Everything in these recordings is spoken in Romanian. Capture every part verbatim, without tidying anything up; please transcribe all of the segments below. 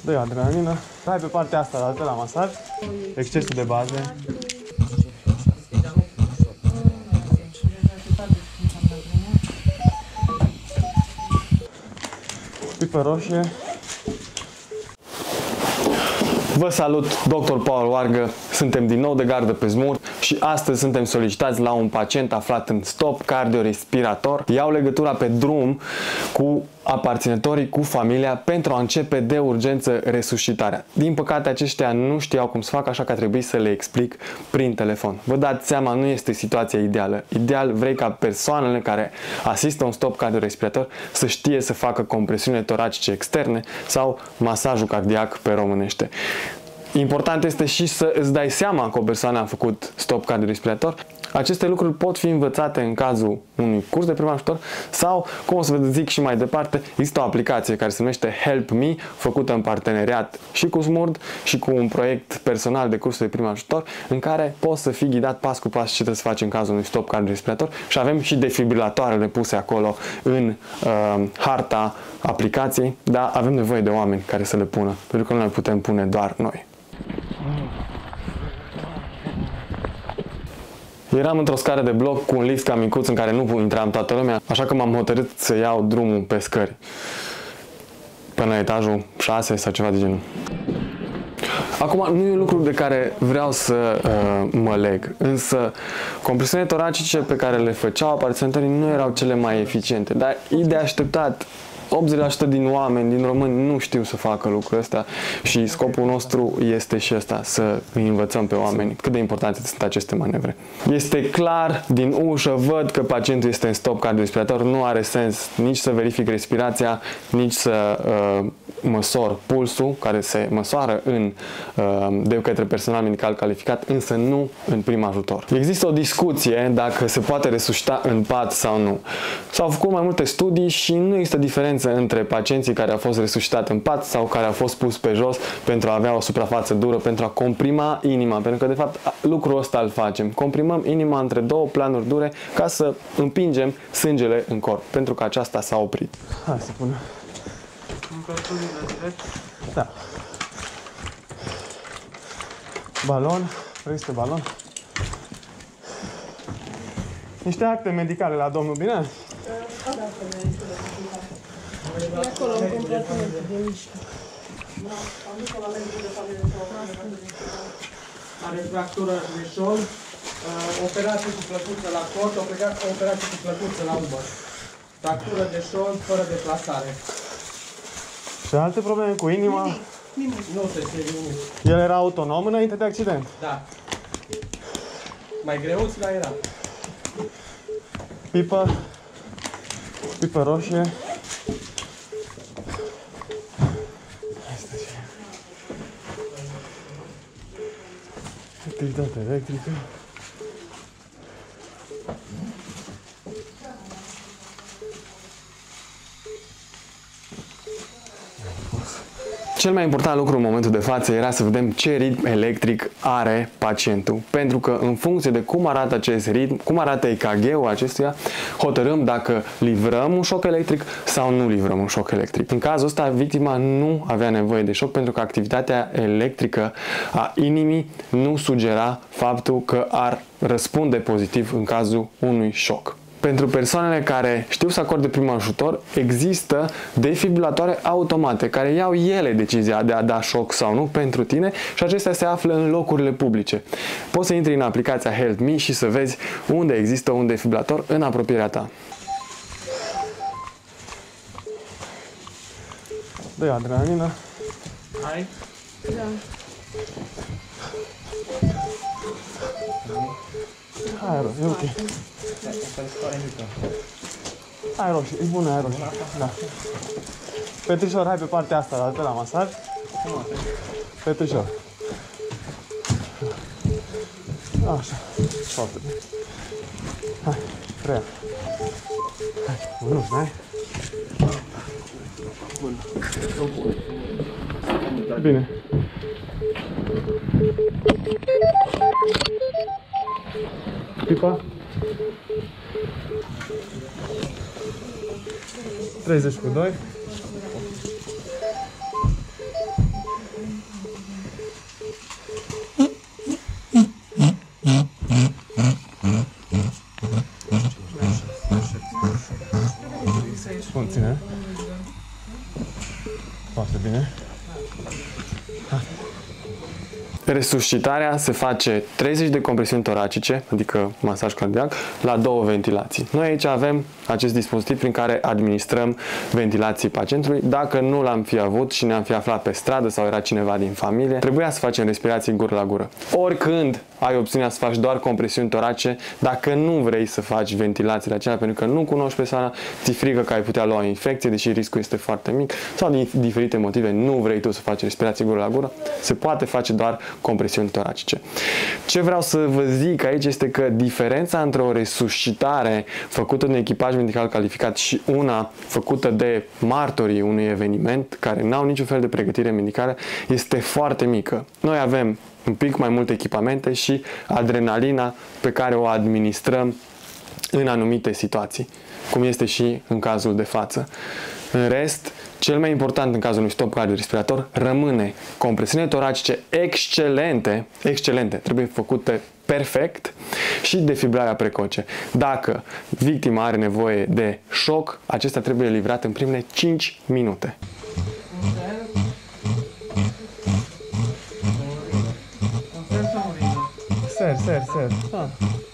Dă-i adrenalină. Hai pe partea asta, dată la masaj. Excesul de baze. Pipă roșie. Vă salut, doctor Paul Oargă, suntem din nou de gardă pe Zmur și astăzi suntem solicitați la un pacient aflat în stop cardiorespirator. Iau legătura pe drum cu aparținătorii, cu familia, pentru a începe de urgență resuscitarea. Din păcate, aceștia nu știau cum să facă, așa că a trebuit să le explic prin telefon. Vă dați seama, nu este situația ideală. Ideal vrei ca persoanele care asistă un stop cardiorespirator să știe să facă compresiune toracice externe sau masajul cardiac pe românește. Important este și să îți dai seama că o persoană a făcut stop cardiorespirator. Aceste lucruri pot fi învățate în cazul unui curs de prim ajutor sau, cum o să vă zic și mai departe, există o aplicație care se numește Help Me, făcută în parteneriat și cu Smurd și cu un proiect personal de curs de prim ajutor, în care poți să fii ghidat pas cu pas ce trebuie să faci în cazul unui stop cardiorespirator și avem și defibrilatoarele puse acolo în uh, harta aplicației, dar avem nevoie de oameni care să le pună, pentru că nu le putem pune doar noi. Eram într-o scară de bloc cu un lift cam micuț în care nu intram toată lumea, așa că m-am hotărât să iau drumul pe scări până la etajul șase sau ceva de genul. Acum, nu e un lucru de care vreau să uh, mă leg, însă compresiunile toracice pe care le făceau aparținătorii nu erau cele mai eficiente, dar e de așteptat. optzeci la sută din oameni, din români, nu știu să facă lucrul ăsta și scopul nostru este și ăsta, să îi învățăm pe oameni cât de importante sunt aceste manevre. Este clar, din ușă, văd că pacientul este în stop cardiorespirator, nu are sens nici să verific respirația, nici să uh, măsor pulsul, care se măsoară în, uh, de către personal medical calificat, însă nu în prim ajutor. Există o discuție dacă se poate resuscita în pat sau nu. S-au făcut mai multe studii și nu există diferență între pacienții care au fost resuscitați în pat sau care au fost pus pe jos pentru a avea o suprafață dură, pentru a comprima inima, pentru că de fapt lucrul ăsta îl facem. Comprimăm inima între două planuri dure ca să împingem sângele în corp, pentru că aceasta s-a oprit. Hai să punem. Da. Balon, este balon. Niște acte medicale la domnul, bine? E acolo un compartiment de mișcă. Are fractură de șol, operație cu plăcuță la cort, operație cu plăcuță la umăr. Fractură de șol fără deplasare. Și alte probleme cu inima? Nimic. Nimic. Nu se știe nimic. El era autonom înainte de accident? Da. Mai greuț, dar era. Pipă. Pipă roșie. Activitate electrică. Cel mai important lucru în momentul de față era să vedem ce ritm electric are pacientul. Pentru că în funcție de cum arată acest ritm, cum arată E K G-ul acestuia, hotărâm dacă livrăm un șoc electric sau nu livrăm un șoc electric. În cazul ăsta, victima nu avea nevoie de șoc pentru că activitatea electrică a inimii nu sugera faptul că ar răspunde pozitiv în cazul unui șoc. Pentru persoanele care știu să acorde prim ajutor, există defibrilatoare automate care iau ele decizia de a da șoc sau nu pentru tine și acestea se află în locurile publice. Poți să intri în aplicația Help Me și să vezi unde există un defibrilator în apropierea ta. Dă-i adrenalină. Hai? Da. Hai, e ok. Hai roșie, e bună aia roșie. Da. Petrișor, hai pe partea asta, dată la masaj. Petrișor. Așa. Foarte bine. Hai, treia. Hai, mânuși, n-ai? Bun. Bine. Pipa. treizeci cu doi. Bun, ține. Foarte bine. Ha. Resuscitarea se face treizeci de compresiuni toracice, adică masaj cardiac, la două ventilații. Noi aici avem acest dispozitiv prin care administrăm ventilații pacientului. Dacă nu l-am fi avut și ne-am fi aflat pe stradă sau era cineva din familie, trebuia să facem respirații gură la gură. Oricând ai opțiunea să faci doar compresiuni torace, dacă nu vrei să faci ventilațiile acelea pentru că nu cunoști persoana, ți frică că ai putea lua o infecție, deși riscul este foarte mic, sau din diferite motive nu vrei tu să faci respirații gură la gură, se poate face doar compresiuni toracice. Ce vreau să vă zic aici este că diferența între o resuscitare făcută de un echipaj medical calificat și una făcută de martorii unui eveniment care n-au niciun fel de pregătire medicală este foarte mică. Noi avem un pic mai multe echipamente și adrenalina pe care o administrăm în anumite situații, cum este și în cazul de față. În rest, cel mai important în cazul unui stop cardiorespirator rămâne compresiune toracice excelente, excelente, trebuie făcute perfect și defibrilarea precoce. Dacă victima are nevoie de șoc, acesta trebuie livrat în primele cinci minute. Ser, ser, ser. Ah.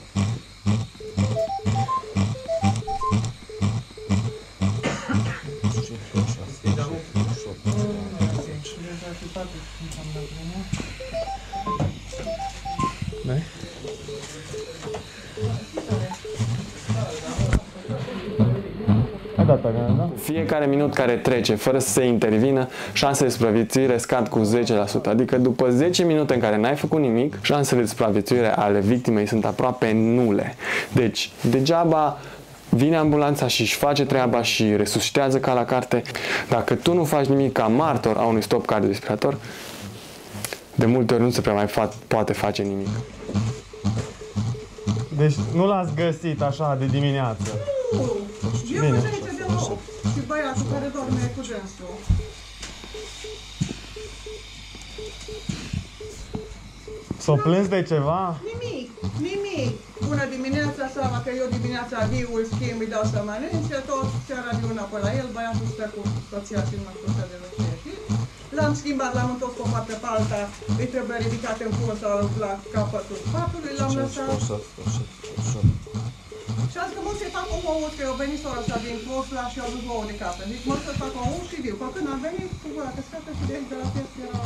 Fiecare minut care trece fără să se intervină, șansele de supraviețuire scad cu zece la sută. Adică după zece minute în care n-ai făcut nimic, șansele de supraviețuire ale victimei sunt aproape nule. Deci, degeaba vine ambulanța și își face treaba și resuscitează ca la carte. Dacă tu nu faci nimic ca martor a unui stop cardiorespirator, de multe ori nu se prea mai fa poate face nimic. Deci nu l-ați găsit așa de dimineață? Eu mă aici de nou. Și băiatul care dorme cu dânsul. S-o plâns de ceva? Nimic, nimic. Bună dimineața, seama că eu dimineața viul schimb, îi dau să mănânce, tot seara de una pe la el, băiatul stă cu soția și numai cu de rășești. L-am schimbat, l-am întors pe o parte pe alta, îi trebuie ridicat în pun sau la capătul patului, l-am lăsat. Și am zis că mă să-i fac un ou, că eu venit sora asta din Cosla și eu duc ouă de capă. Zic, mă să fac un ou și viu. Că când am venit, cu gura căscată și de aici de la piesă era...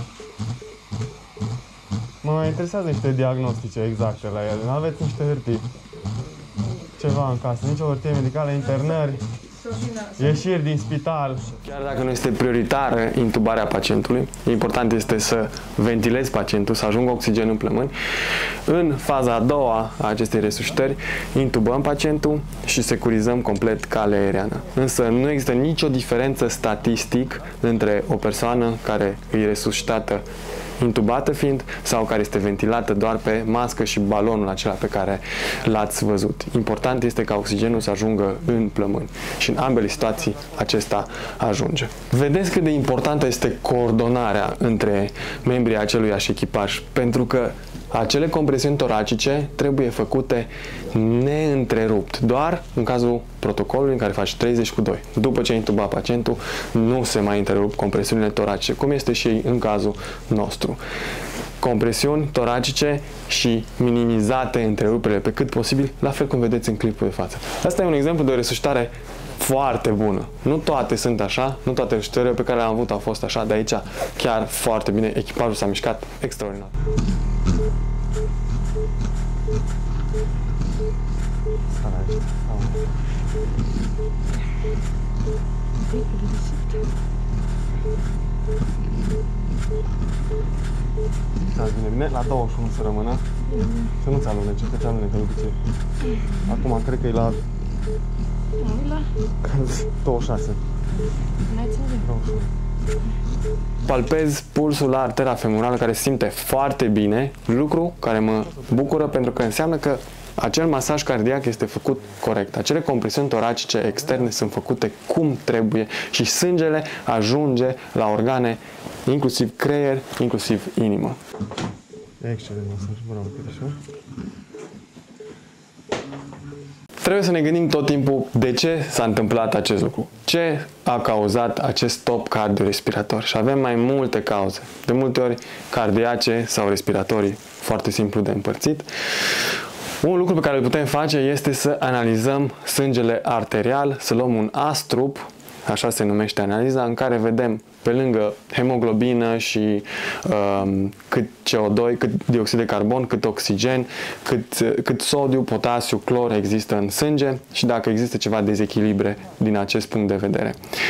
Mă interesează niște diagnostice exacte la el. Nu aveți niște hârtii? Ceva în casă, nici o hârtie medicală, internări, ieșiri din spital. Chiar dacă nu este prioritară intubarea pacientului, important este să ventilezi pacientul, să ajungă oxigen în plămâni. În faza a doua a acestei resuscitări, intubăm pacientul și securizăm complet calea aeriană. Însă nu există nicio diferență statistic între o persoană care e resuscitată intubată fiind sau care este ventilată doar pe mască și balonul acela pe care l-ați văzut. Important este ca oxigenul să ajungă în plămâni și în ambele situații acesta ajunge. Vedeți cât de importantă este coordonarea între membrii aceluiași echipaj, pentru că acele compresiuni toracice trebuie făcute neîntrerupt, doar în cazul protocolului în care faci treizeci cu doi. După ce ai intubat pacientul, nu se mai întrerup compresiunile toracice, cum este și în cazul nostru. Compresiuni toracice și minimizate întreruperile pe cât posibil, la fel cum vedeți în clipul de față. Asta e un exemplu de o resuscitare foarte bună. Nu toate sunt așa, nu toate resuscitările pe care le-am avut au fost așa, de aici chiar foarte bine, echipajul s-a mișcat extraordinar. Da, bine, bine, la douăzeci și unu să rămână. Să nu-ți alunece, că ți alunecă de obicei. Acum cred că e la... Nu, la... douăzeci și șase. douăzeci și unu. Palpez pulsul la artera femorală care se simte foarte bine, lucru care mă bucură pentru că înseamnă că acel masaj cardiac este făcut corect. Acele compresiuni toracice externe sunt făcute cum trebuie și sângele ajunge la organe, inclusiv creier, inclusiv inimă. Excelent masaj, bravo, Petrișor. Trebuie să ne gândim tot timpul de ce s-a întâmplat acest lucru. Ce a cauzat acest stop cardiorespirator? Și avem mai multe cauze. De multe ori cardiace sau respiratorii, foarte simplu de împărțit. Un lucru pe care îl putem face este să analizăm sângele arterial, să luăm un astrup, așa se numește analiza, în care vedem pe lângă hemoglobină și um, cât C O doi, cât dioxid de carbon, cât oxigen, cât, cât sodiu, potasiu, clor există în sânge și dacă există ceva dezechilibre din acest punct de vedere.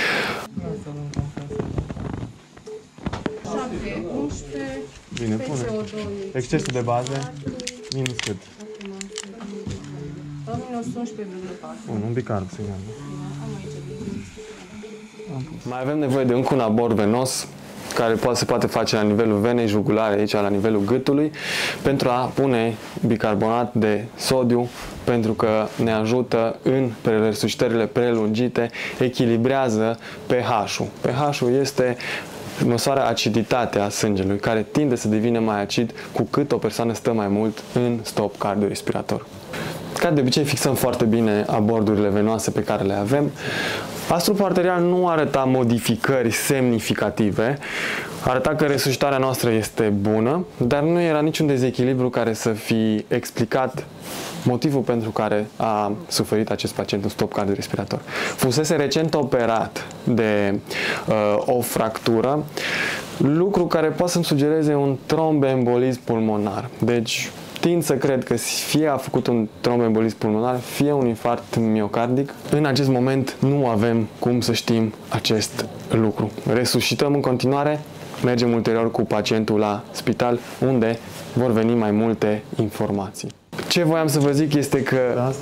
șapte, unsprezece, Bine, pe pune. C O doi. Excesul de bază, minus cât? minus unsprezece virgulă patru. Un, un bicarb, să Mai avem nevoie de încă un abort venos care poate, se poate face la nivelul venei jugulare, aici la nivelul gâtului, pentru a pune bicarbonat de sodiu, pentru că ne ajută în resuscitările prelungite, echilibrează pH-ul. pH-ul este măsoarea aciditatea sângelui, care tinde să devină mai acid cu cât o persoană stă mai mult în stop cardiorespirator. Ca de obicei fixăm foarte bine abordurile venoase pe care le avem. Astrupul arterial nu arăta modificări semnificative, arăta că resuscitarea noastră este bună, dar nu era niciun dezechilibru care să fi explicat motivul pentru care a suferit acest pacient un stop cardiorespirator. Fusese recent operat de uh, o fractură, lucru care poate să-mi sugereze un tromboembolism pulmonar. Deci, tind să cred că fie a făcut un tromboembolism pulmonar, fie un infarct miocardic. În acest moment nu avem cum să știm acest lucru. Resuscităm în continuare, mergem ulterior cu pacientul la spital, unde vor veni mai multe informații. Ce voiam să vă zic este că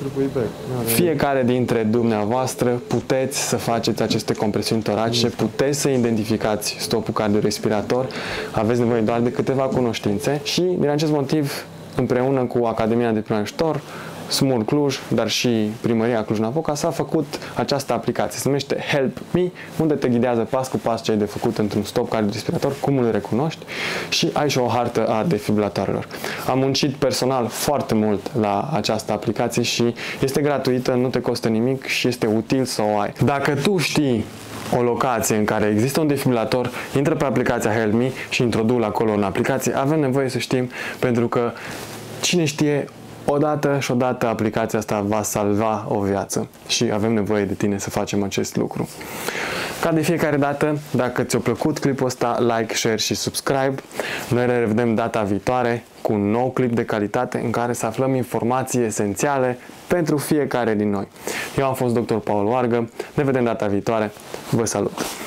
fiecare dintre dumneavoastră puteți să faceți aceste compresiuni toracice, puteți să identificați stopul cardiorespirator, aveți nevoie doar de câteva cunoștințe și din acest motiv, împreună cu Academia de Prim Ajutor, SMUR Cluj, dar și Primăria Cluj-Napoca s-a făcut această aplicație. Se numește Help Me, unde te ghidează pas cu pas ce ai de făcut într-un stop cardiorespirator, cum îl recunoști și ai și o hartă a defibrilatoarelor. Am muncit personal foarte mult la această aplicație și este gratuită, nu te costă nimic și este util să o ai. Dacă tu știi o locație în care există un defibrilator, intră pe aplicația Help Me și introdu-l acolo în aplicație. Avem nevoie să știm, pentru că cine știe, odată și odată aplicația asta va salva o viață și avem nevoie de tine să facem acest lucru. Ca de fiecare dată, dacă ți-a plăcut clipul ăsta, like, share și subscribe. Noi ne revedem data viitoare cu un nou clip de calitate în care să aflăm informații esențiale pentru fiecare din noi. Eu am fost doctor Paul Oargă, ne vedem data viitoare, vă salut!